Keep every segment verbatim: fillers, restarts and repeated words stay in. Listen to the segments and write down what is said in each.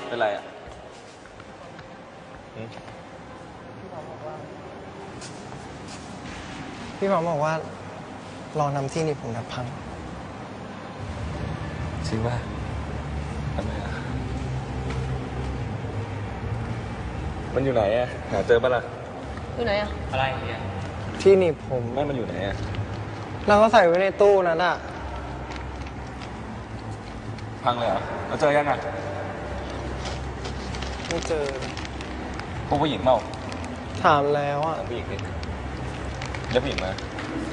เป็นไรอ่ะพี่หมอบอกว่าลองทำที่นี่ผมจะพังจริงป่ะทำไมอ่ะมันอยู่ไหนอ่ะหาเจอป่ะล่ะอยู่ไหนอ่ะอะไรเนี่ยที่นี่ผมไม่มันอยู่ไหนอ่ะเราก็ใส่ไว้ในตู้นั่นอ่ะพังเลยเหรอเราเจอยังอ่ะไม่เจอพวกผู้หญิงเมาถามแล้วอ่ะผู้หญิงดิแล้วผู้หญิงมา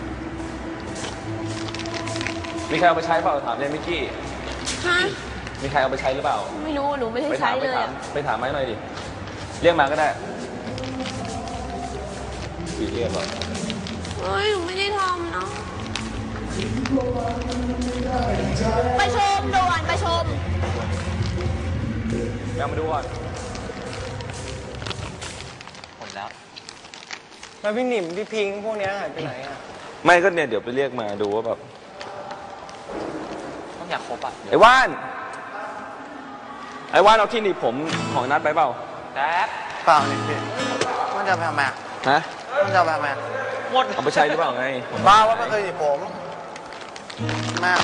มีใครเอาไปใช้เปล่าถามเลยมิกกี้ฮะมีใครเอาไปใช้หรือเปล่าไม่รู้หนูไม่ได้ใช้เลยอ่ะไปถามไหมหน่อยดิเรียกมาก็ได้ปีเรียกก่อนเฮ้ยหนูไม่ได้ทำเนาะไปชมด่วนไปชมแม่มาดูก่อนหมดแล้วแล้วพี่หนิมพี่พิงพวกนี้หายไปไหนอ่ะไม่ก็เนี่ยเดี๋ยวไปเรียกมาดูว่าแบบต้องอยากครบอ่ะไอ้ว่านไอ้ว่านเอาที่หนีผมของนัดไปเปล่าแป๊บเปล่าเนี่ยพี่มันจะไปทำไมฮะมันจะไปทำไมหมดเอาไปใช้หรือเปล่าไงบ้าว่าไม่เคยหนีผมแม่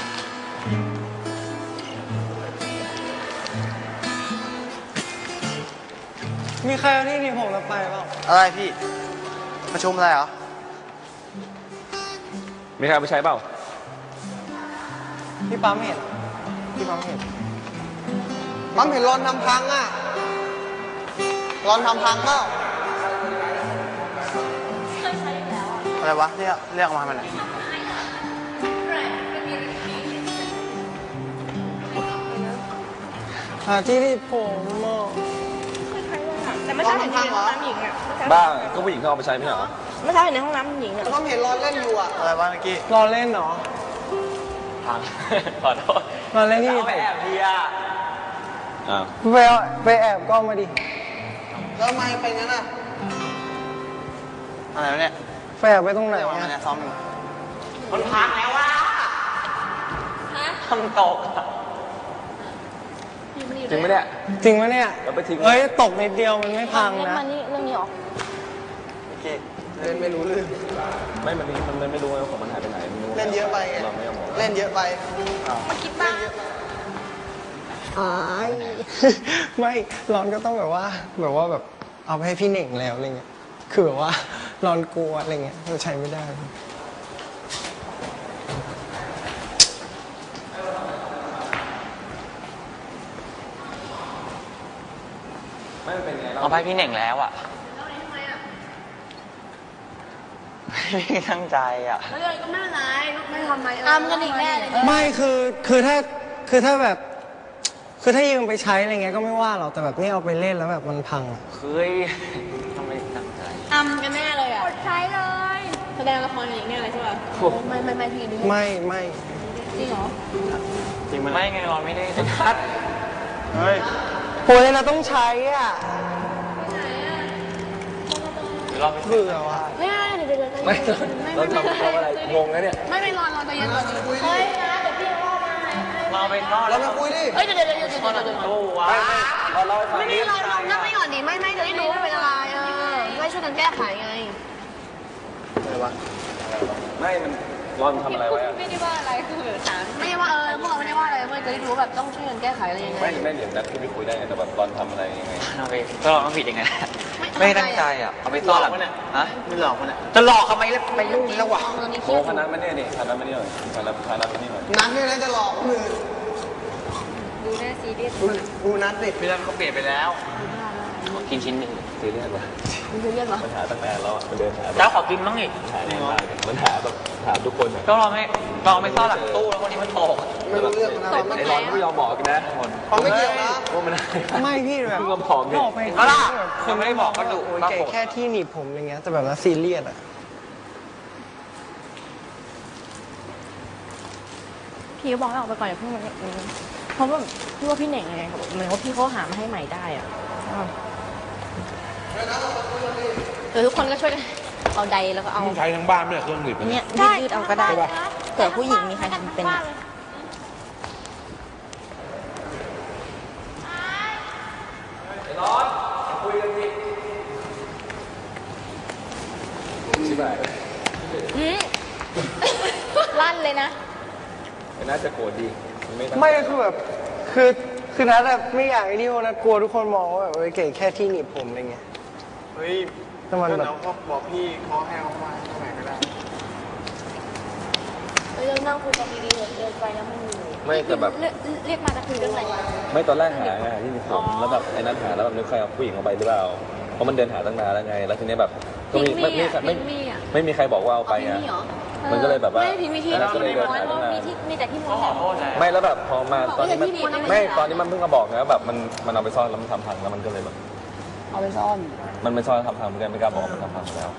มีใครเอาที่หนีผมมาไปเปล่าอะไรพี่ประชุมอะไรเหรอมีใครเอาไปใช้เปล่าพี่ปั๊มเห็นพี่ปั๊มเห็นปั๊มเห็นรอนทำพังอ่ะรอนทำพังเปล่าเคยใช้แล้วอะไรวะเรียกเรียกมาทำไมหาที่ที่ผมอ่ะแต่ไม่ใช่เห็นในห้องน้ำหญิงอ่ะบ้าก็ผู้หญิงเขาเอาไปใช้ไม่เหรอไม่ใช่เห็นในห้องน้ำหญิงอ่ะปั๊มเห็นรอนเล่นอยู่อ่ะอะไรวะเมื่อกี้รอนเล่นเหรอพังขอโทษรอนเล่นที่ไปแอบดีอ่ะไปไปแอบก็มาดิแล้วทำไมไปงั้นอ่ะอะไรวะเนี่ยไปแอบไปตรงไหนเนี่ยซ้อมอยู่มันพังแล้วว่ะทำตกจริงไหมเนี่ยจริงไหมเนี่ยเราไปทิ้งเฮ้ยตกนิดเดียวมันไม่พังนะมันนี่เรื่องนี้หรอโอเคเล่นไม่รู้เรื่องไม่มันมันไม่รู้ว่าของมันหายไปไหนเล่นเยอะไปเล่นเยอะไปมาคิดบ้างอ๋อไม่ร้อนก็ต้องแบบว่าแบบว่าแบบเอาไปให้พี่เหน่งแล้วอะไรเงี้ยคือแบบว่าร้อนกลัวอะไรเงี้ยเราใช้ไม่ได้ไม่เป็นไงเอาไปพี่เหน่งแล้วอ่ะไม่ตั้งใจอ่ะแล้วเลยก็ไม่เป็นไรไม่ทำไมอ้ามกันอีกแน่เลยไม่คือคือถ้าคือถ้าแบบคือถ้ายืมไปใช้อะไรเงี้ยก็ไม่ว่าหรอกแต่แบบนี่เอาไปเล่นแล้วแบบมันพังอ่ะเฮ้ยทำไมตั้งใจอ้ามกันแน่เลยอ่ะกดใช้เลยแสดงละครอย่างนี้อะไรใช่ป่ะไม่ไม่ไม่พี่ไม่ไม่จริงเหรอจริงไหมไม่ไงรอนไม่ได้ชัดเฮ้ยโหยเราต้องใช้อ่ะเราเบื่อว่ะไม่เดี๋ยวเดี๋ยวไม่เราทำทำอะไรงงนะเนี่ยไม่ไม่รอนรอนใจเย็นก่อนเฮ้ยนะเดี๋ยวพี่ว่าเราไปทอดเราไปคุยดิเฮ้ยเดี๋ยวเดี๋ยวเดี๋ยวเดี๋ยวเดี๋ยวโอ้ว้าไม่ไม่รอนรอนนั่งไม่ก่อนดิไม่ไม่จะได้รู้ว่าเป็นอะไรเออไม่ช่วยกันแก้ไขไงอะไรวะไม่มันรอนทำอะไรไว้ไม่ได้ว่าอะไรคือถามไม่ได้ว่าเออพวกเราไม่ได้ว่าอะไรเพื่อจะได้รู้แบบต้องช่วยกันแก้ไขอะไรยังไงไม่ไม่เดี๋ยวนัดพี่ไปคุยได้ไงแต่แบบรอนทำอะไรยังไงโอเคก็เราต้องผิดยังไงไม่ตั้งใจอ่ะเอาไปซ่อนหรอฮะไม่หลอกมันอ่ะจะหลอกทำไมไปยุ่งแล้ววะโอ้พนันมาเนี่ยนี่พนันมาเนี่ยหน่อยพนันพนันมาเนี่ยหน่อยนัดเนี่ยนะจะหลอกมือดูหน้าซีเรียสดูนัดดิพี่นัดเขาเปลี่ยนไปแล้วขอกินชิ้นหนึ่งซีเรียสวะซีเรียสวะปัญหาตั้งแต่เราเดินหาเจ้าขอกินบ้างอีกหาแน่มากปัญหาแบบถามทุกคนก็เราไม่เราไม่ซ่อนหลังตู้แล้ววันนี้มันตกไม่รู้เรื่องไอ้ร้อนไม่ยอมบอกกันนะเขาไม่เกี่ยวนะว่ามันไม่พี่แบบเพิ่งผอมบอกไปก็ล่ะคนไม่ได้บอกก็ดุแค่ที่หนีบผมอะไรเงี้ยแต่แบบนั้นซีเรียสอ่ะพี่บอกให้ออกไปก่อนอย่าเพิ่งเพราะว่าพี่ว่าพี่เหน่งไงเหมือนว่าพี่เขาหามาให้ใหม่ได้อ่ะเออทุกคนก็ช่วยกันเอาใดแล้วก็เอาใช้ทั้งบ้านไม่เครื่องหนีบเนี่ยยืดเอาก็ได้เผื่อผู้หญิงมีใครทำเป็นน่าจะโกรธดีไม่ตั้งไม่คือแบบคือคือนัดแบบไม่อยากไอ้นี่เพราะนัดกลัวทุกคนมองว่าแบบเออเก๋แค่ที่หนีบผมอะไรเงี้ยเฮ้ยแต่มันก็แบบเดี๋ยวเขาบอกพี่เขาให้เอามาเท่าไหร่ก็ได้เฮ้ยเรานั่งคุยกันดีๆเดินไปแล้วมันอยู่ไม่แต่แบบเรียกเรียกมาจะคุยเรื่องอะไรไม่ตอนแรกหาไงที่มีผมแล้วแบบไอ้นั้นหาแล้วแบบนึกใครเอาผู้หญิงเอาไปหรือเปล่าเพราะมันเดินหาตั้งนานแล้วไงแล้วทีนี้แบบก็มีไม่ไม่ไม่ไม่มีใครบอกว่าเอาไปไงมันก็เลยแบบว่าไม่พี่มีที่ก็เลยเดินม้วนหาเพตั้ราะงนานมีที่มีแต่ที่ม้วนแบบไม่แล้วแบบพอมาตอนนี้มันบอกว่าอย่าที่หนีบนะไม่ตอนนี้มันเพิ่งมาบอกนะแบบมันมันเอาไปซ่อนแล้วมันทำพังแล้วมันก็เลยแบบเอาไปซ่อนมันไม่ซ่อนทำพังเหมือนกันไม่กล้าบอกมันทำพังแล้ว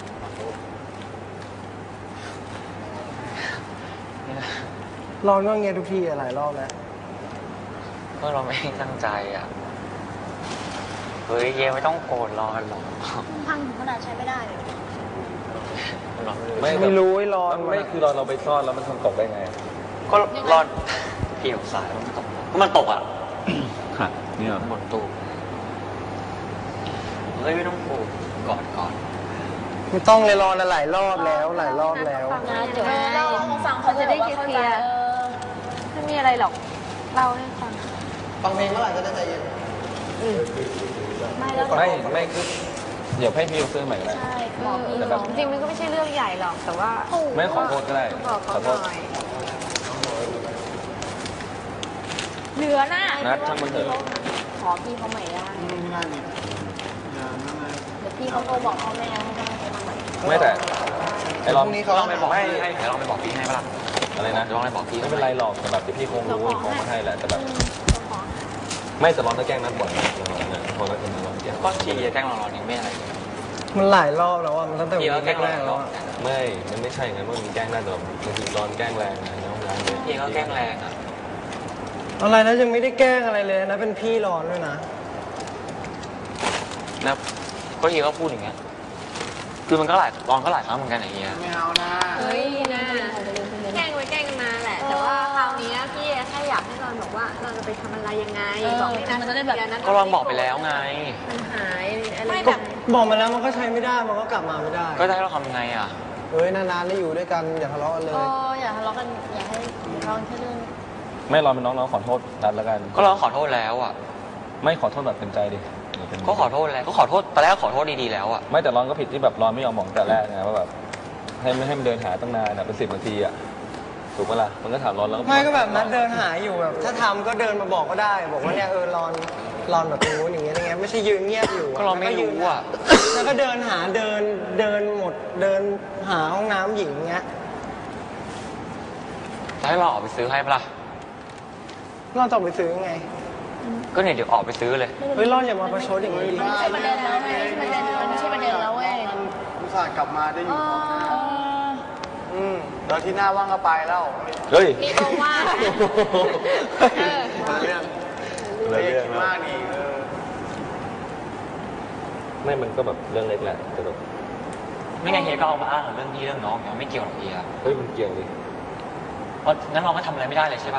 ร้อนก็เงี้ยทุกทีอะหลายรอบแล้วก็เราไม่ได้ตั้งใจอ่ะ เฮ้ยเยไม่ต้องโกรธร้อนหรอกพังถึงขนาดใช้ไม่ได้เลยร้อนไม่รู้ไม่ไม่รู้ไอ้ร้อนไม่คือเราเราไปซ่อนแล้วมันทำตกได้ไงก็ร้อนเกี่ยวสายแล้วมันตกก็มันตกอ่ะค่ะเนี่ยบนตู้เฮ้ยไม่ต้องโกรธกอดก่อนไม่ต้องเลยร้อนอะหลายรอบแล้วหลายรอบแล้วฟังนะเดี๋ยวเล่าให้ฟังเขาจะได้เคลียร์ไม่มีอะไรหรอกเล่าให้ฟังฟังเพลงเมื่อไหร่จะได้ใจเย็นไม่แล้วไม่ไม่คือเดี๋ยวให้พี่ซื้อใหม่ก็ได้ใช่บอกพี่แต่แบบจริงๆมันก็ไม่ใช่เรื่องใหญ่หรอกแต่ว่าไม่ขอโทษก็ได้บอกขเขาอโทหษน่อยเหลือหน้านัดช่างมันเถอะขอพี่เขาใหม่ได้ไม่ได้นี่อย่านั่นเลยเดี๋ยวพี่เขาโทรบอกพ่อแม่ให้ได้ไปทำใหม่ไม่แต่ไอ้ลองพรุ่งนี้เขาลองไปบอกพี่ให้เดี๋ยวลองไปบอกพี่ให้ปะล่ะอะไรนะเดี๋ยวลองไปบอกพี่ไม่เป็นไรหรอกแต่แบบเดี๋ยวพี่คงรู้คงมาให้แหละแต่แบบไม่แต่ร้อนจะแกล้งนัดบ่อยนะพอแล้วจะมาร้อนแกล้งก็ทีแกล้งเราร้อนเองไม่อะไรมันหลายรอบแล้วอะมันตั้งแต่พี่วันก็แกล้งแรเรากๆร้แล้อวน อะไม่ มันไม่ใช่ไงมันมีแกล้งได้แต่มันคือร้อนแกล้งแรงนะน้องร้านเนี่ยพี่ก็แกล้งแรงอ่ะอะไรนะยังไม่ได้แกล้งอะไรเลยนะเป็นพี่ร้อนด้วยนะนะก็ทีก็พูดอย่างเงี้ยคือมันก็หลายร้อนก็หลายครั้งเหมือนกันไอ้เงี้ยไม่เอานะเฮ้ยนะแกล้งไว้แกล้งกันมาแหละ แต่ว่าคราวนี้พี่แค่อยากให้รอนบอกว่าเราจะไปทำอะไรยังไงบอกให้นัทมันจะได้แบบก็ลองบอกไปแล้วไงมันหายอะไรก็แบบบอกมาแล้วมันก็ใช้ไม่ได้มันก็กลับมาไม่ได้ก็จะให้เราทำยังไงอ่ะเฮ้ยนานๆได้อยู่ด้วยกันอย่าทะเลาะกันเลยก็อย่าทะเลาะกันอย่าให้ทะเลาะกันแค่เรื่องไม่ร้อนเป็นน้องๆขอโทษนัดแล้วกันก็เราขอโทษแล้วอ่ะไม่ขอโทษแบบเป็นใจดิก็ขอโทษแล้วก็ขอโทษตอนแรกก็ขอโทษดีๆแล้วอ่ะไม่แต่ร้อนก็ผิดที่แบบร้อนไม่ยอมบอกแต่แรกไงว่าแบบให้ไม่ให้มันเดินหาตั้งนานอ่ะเป็นสิบนาทีอ่ะถูกปะล่ะมันก็ถามร้อนแล้วไม่ก็แบบนัดเดินหาอยู่แบบ ถ้าทำก็เดินมาบอกก็ได้ บอกว่าเนี่ยเออรอนรอนแบบตรงนู้นอย่างเงี้ยอย่างเงี้ยไม่ใช่ยืนเงียบอยู่ะก็เราไม่รู้อะแล้วก็เดินหาเดินเดินหมดเดินหาห้องน้ำหญิงเงี้ยจะให้เราออกไปซื้อให้ปะล่ะรอนจะออกไปซื้อไงก็เนี่ยเดี๋ยวออกไปซื้อเลยเฮ้ยรอนอย่ามาประชดอย่างนี้ดิมันไม่ใช่ประเด็นแล้วไงไม่ใช่ประเด็นมันไม่ใช่ประเด็นแล้วเว้ยอุตส่าห์กลับมาได้อยู่พร้อมหน้าเอออืมเดี๋ยวที่หน้าว่างก็ไปแล้วเฮ้ยมีโกว่านะเออคนละเรื่องเลไม่ยได้เรื่องคิดมามาก กนี่เออไม่มันก็แบบเรื่องเล็กแหละแต่แบบไม่งั้นเฮียก็เอามาอ้างเรื่องพี่เรื่องน้องอย่างไม่เกี่ยวหรอกเฮียเฮ้ยมันเกี่ยวดิเพราะงั้นเราก็ทำอะไรไม่ได้เลยใช่ปะ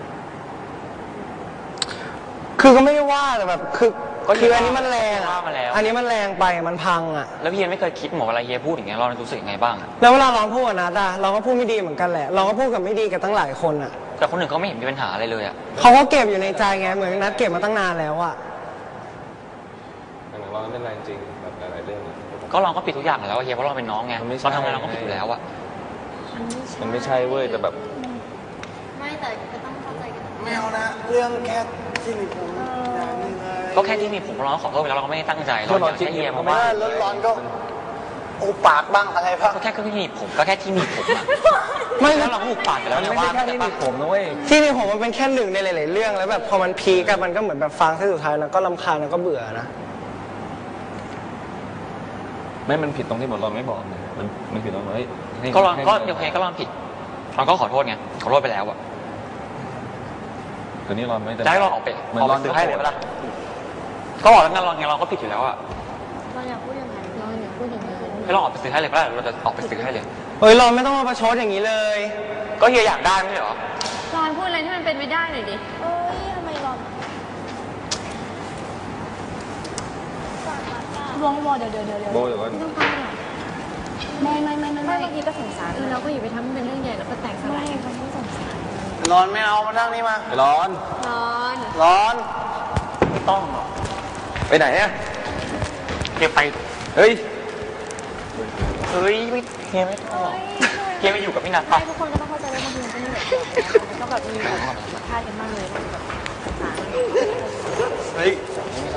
คือก็ไม่ได้ว่าแต่แบบคือก็คืออันนี้มันแรงว่าอ่ะมาแล้วอันนี้มันแรงไปมันพังอ่ะแล้วพี่เฮียไม่เคยคิดหมอเวลาเฮียพูดอย่างเงี้ยเรารู้สึกยังไงบ้างอะแล้วเวลาร้องพูดกับนัดอะเราก็พูดไม่ดีเหมือนกันแหละ เราก็พูดกับไม่ดีกับตั้งหลายคนอะแต่คนอื่นเขาไม่เห็นมีปัญหาอะไรเลยอะเขาก็เก็บอยู่ในใจไงเหมือนนัดเก็บมาตั้งนานแล้วอะอันนั้นร้อนเป็นแรงจริงแบบหลายๆเรื่องก็เราก็ผิดทุกอย่างแล้วอะเฮียเพราะเราเป็นน้องไงมันไม่ใช่เราทำงานเราก็ผิดอยู่แล้วอะมันไม่ใช่เว้ยแต่แบบไม่แต่ก็ต้องเข้าใจกันไม่เอานะ เรื่องแค่ที่มีผมอย่างหนึงเลยก็แค่ที่มีผมเราก็ขอโทษไปแล้วเราก็ไม่ได้ตั้งใจเราอยากให้เฮียมาไม่ว่าได้แล้วร้อนก็โอปากบ้างอะไรบ้างก็แค่ที่มีผมก็แค่ที่มีผมอะไม่แล้วเราก็หุบปากไปแล้วมันเนี่ยไม่ว่าใช่แค่ที่มีผมนะเว้ยที่นี่ผมมันเป็นแค่หนึ่งในหลาย ๆ เรื่องแล้วแบบพอมันพีกันมันก็เหมือนแบบฟังที่สุดท้ายแล้วก็ลำคาญแล้วก็เบื่อนะไม่มันผิดตรงที่หมดเราไม่บอกไงมันมันผิดตรงที่ให้ก็ลองให้ก็โอเคก็ลองผิดเราก็ขอโทษไงขอโทษไปแล้วอะตัวนี้เราไม่แต่จะให้เราออกไปมันออกร้ไปอนซื้อให้เลยปะล่ะก็บอกแล้วงั้นเรางั้นเราก็ผิดอยู่แล้วอะเราอยากพูดอย่างนั้นเราอยากพูดอย่างนั้นให้เราออกไปซื้อให้เลยปะล่ะเราจะออกไปซื้อให้เลยเฮ้ยรอนไม่ต้องมาประชดอย่างนี้เลยก็เฮียอยากได้ไม่ใช่เหรอรอนพูดอะไรที่มันเป็นไม่ได้หน่อยดิเอ้ยทำไมรอนรอให้รอเดี๋ยวเดี๋ยวเดี๋ยวเดี๋ยวโบแต่ว่าไม่ต้องการหรอกไม่ไม่ไม่ไม่ไม่บางทีก็สงสารเออเราก็อย่าไปทำให้เป็นเรื่องใหญ่แล้วก็แตกสลายไม่เขาไม่สงสารร้อนไม่เอามานั่งนี่มาไปร้อนนอนร้อนไม่ต้องหรอกไปไหนอ่ะเฮียไปเฮ้ยเฮ้ยไม่เฮียไม่ต้องหรอกเฮียไปอยู่กับพี่นัทใช่ปะทุกคนก็ต้องเข้าใจว่าบางทีมันก็มีแบบก็แบบมีแบบสัมภาษณ์กันบ้างเลยแบบเฮ้ย